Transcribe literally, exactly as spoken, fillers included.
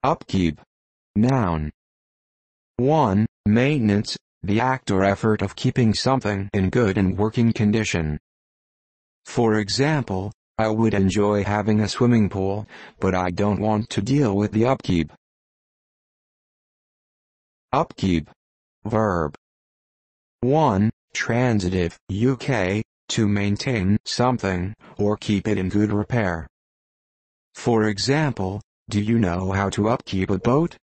Upkeep. Noun. one. Maintenance, the act or effort of keeping something in good and working condition. For example, I would enjoy having a swimming pool, but I don't want to deal with the upkeep. Upkeep. Verb. one. Transitive, U K, to maintain something, or keep it in good repair. For example, do you know how to upkeep a boat?